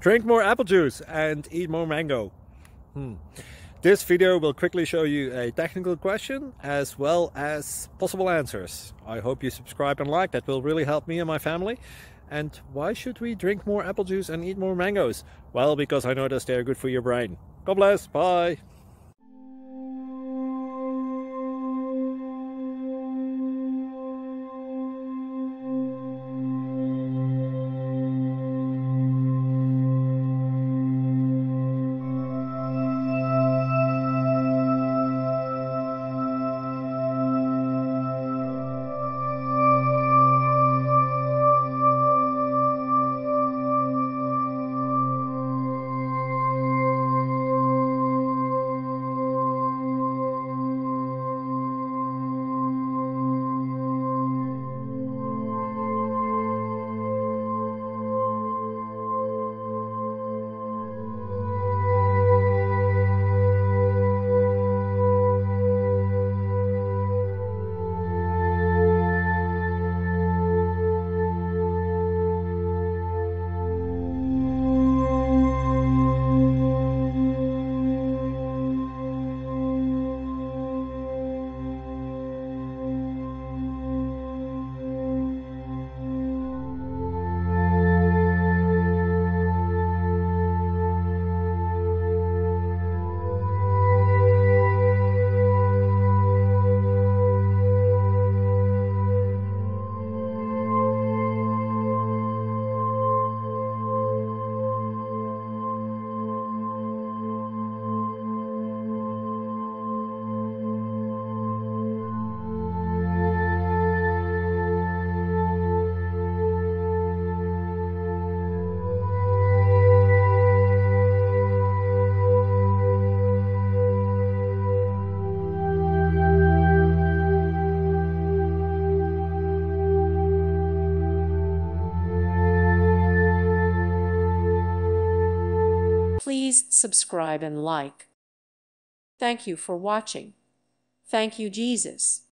Drink more apple juice and eat more mango. This video will quickly show you a technical question as well as possible answers. I hope you subscribe and like, that will really help me and my family. And why should we drink more apple juice and eat more mangoes? Well, because I noticed they're good for your brain. God bless, bye! Please subscribe and like. Thank you for watching. Thank you, Jesus.